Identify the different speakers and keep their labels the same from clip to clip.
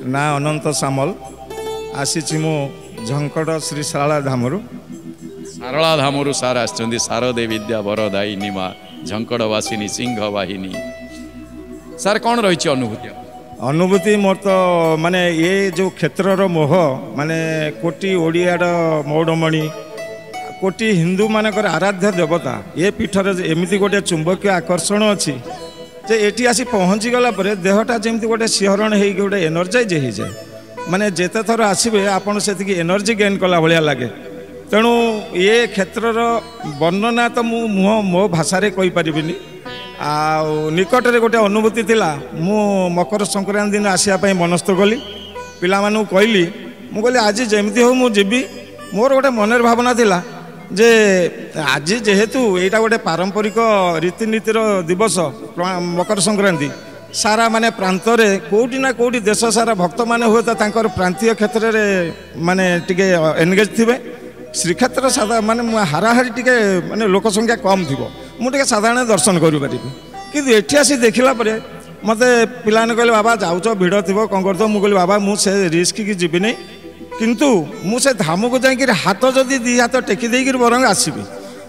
Speaker 1: ना अनंत सामल आसी मु झंकड़ श्री शारला धामरू
Speaker 2: सारला धामरू सार आछंदी शारदे विद्या वरदायिनी माँ झंकड़वासिनी सिंह वाहिनी। सार कौन रही
Speaker 1: अनुभूति मोर तो माने ये जो क्षेत्र मोह माने कोटी ओडियार मौड़मणि कोटी हिंदू मानकर आराध्य देवता ये पीठर एमती गोटे चुंबकीय आकर्षण अच्छी जे एटी आसी पहुँची गला परे देहटा जमती गोटे सिहरण हो गोटे एनर्जाइज हो जाए माने जेते थर आसबे आपन से एनर्जी गेन कला भाया लगे। तेणु ये क्षेत्रर वर्णना तो मुह मो भाषा कही पारिबिनी आ निकटरे गोटे अनुभूति थिला मु मकर संक्रांति दिन आसिया मनस्थ कली पिला मानू कहली मु कहली आज जमती हो मु जीवी मोर गोटे मनर भावना थिला जे आज जेहेतु यहाँ गोटे पारंपरिक रीतिनीतिर दिवस मकर संक्रांति सारा माने प्रांतरे कोटी ना कोटी देश सारा भक्त माने हुए तो तांकर प्रांतीय क्षेत्र में माने टिके एनगेज थिबे श्रीक्षेत्र साधा माने हाराहारी टिके माने लोक संख्या कम थी मुझे साधारण दर्शन करें कि एठी आसी देखला परे मते पिलाने कहले बाबा जाऊच भिड़ थी कौन कर मुझे बाबा मुझे रिस्क की जीवी नहीं किंतु मुझे धाम को जाकि हाथ जदि दी हाथ टेकी देकर बरंग आसबि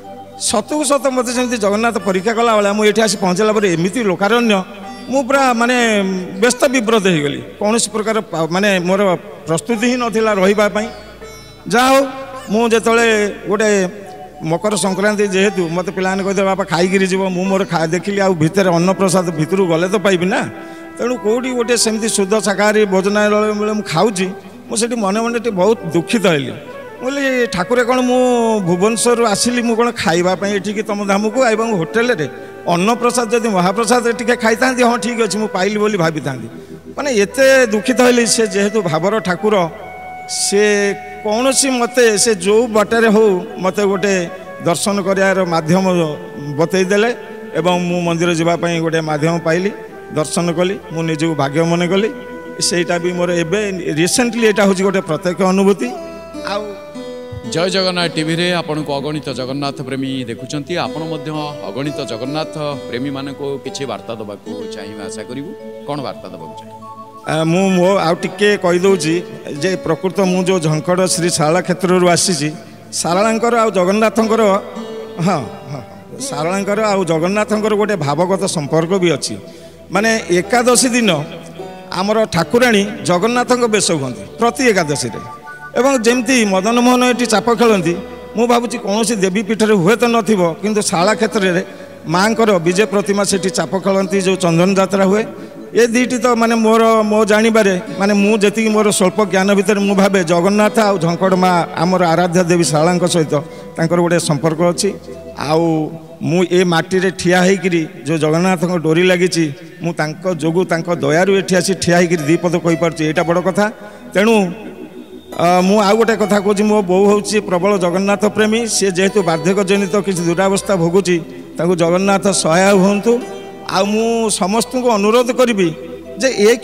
Speaker 1: सतु सत मत जमी जगन्नाथ परीक्षा कला भाया मुझे आसी पहुँचला एमती लोकारण्य मु पूरा माने व्यस्त विव्रत हो गली कौन प्रकार माने मोर प्रस्तुति ही नाला रही जा हो मुझे गोटे मकर संक्रांति जेहेतु मत पिलाने कहते बापा खाई जीव मु मोर देखिली आ भितर अन्न प्रसाद भितर गले तो पाइबी ना तेणु कौटी गोटे सेमती शुद्ध शाकाहारी भोजनालय मुझे खाऊँगी मुझे मन मन बहुत दुखित हली बोली ठाकुर कौन मु भुवनेश्वर आसिली मु कौन खावाई ये तुम धाम को एवं होटेल रे अन्न प्रसाद जदि महाप्रसाद टी खाई था हाँ ठीक अच्छे मुझे पाइली बोली भाभी था माने एते दुखित हली से जेहेतु भावर ठाकुर से कौन सी मते से जो बाटर हो मते गोटे दर्शन करार माध्यम बतईदेले एवं मु मंदिर जावाई गोटे माध्यम पाइली दर्शन कली मु निजक भाग्य मन कली सेटा भी मोर एबे रिसेंटली एटा होची गोटे प्रत्यक्ष अनुभूति। आउ
Speaker 2: जय जगन्नाथ टीवी रे आपन को अगणित जगन्नाथ प्रेमी देखुचंती आपण मध्य अगणित जगन्नाथ प्रेमी मान को किछि वार्ता दबा को चाहिए आशा करिवु कोन वार्ता दबा को चाहिए
Speaker 1: मु मो आ टिके कहि दउची जे प्रकृत मु जो झंकड़ श्री शारला क्षेत्र रु आसीची शारलांकर आ जगन्नाथंकर हाँ हाँ शारलांकर आ जगन्नाथंकर गोटे भावगत संपर्क भी अच्छी माने एकादशी दिन आमर ठाकुराणी जगन्नाथ बेश हुई प्रति एकादशी एवं जमती मदन मोहन ये चाप खेलती मु भावुँ कौन देवी पीठ में हुए तो न शाला क्षेत्र में माँ विजय प्रतिमा से चाप खेलती जो चंदन यात्रा हुए ये दीटी तो माने मोर मो जानवे माने मुझे मोर स्वल्प ज्ञान भितर मु भावे जगन्नाथ आ झंकड़ माँ आमर आराध्या देवी शाला सहित तांकर गोटे संपर्क अच्छी आउ मु ए माटी रे ठिया होकर जो जगन्नाथ डोरी लगी जोगु दयारू एठी आसी ठिया होकर दीपद कही पार्टी यहाँ बड़ कथा। तेणु मु आउ गोटे कथा कहूँ मो बो हूँ प्रबल जगन्नाथ प्रेमी सी जेहेतु बार्धक्य जनित किसी दुरावस्था भोगुची जगन्नाथ सहाय हूँ आ मु समस्त को अनुरोध करी जे ए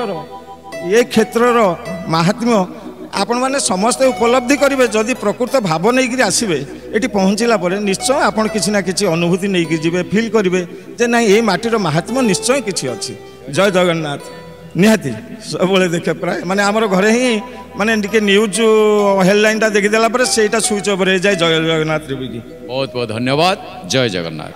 Speaker 1: क्षेत्रर महात्म्य आपण मैंने समस्ते उपलब्धि करेंगे जदि प्रकृत भाव नहीं आसबे ये पहुँचला निश्चय आपड़ किसी ना कि अनुभूति नहीं जी फिल करेंगे जे ना ये माटीर महात्म्य निश्चय किसी अच्छी। जय जगन्नाथ निहाती सब देखे प्राय माने आमर घरे ही माने न्यूज हेडलाइन देखीदेला से स्विच ऑफ रही जाए जय जगन्नाथ।
Speaker 2: बहुत बहुत धन्यवाद। जय जगन्नाथ।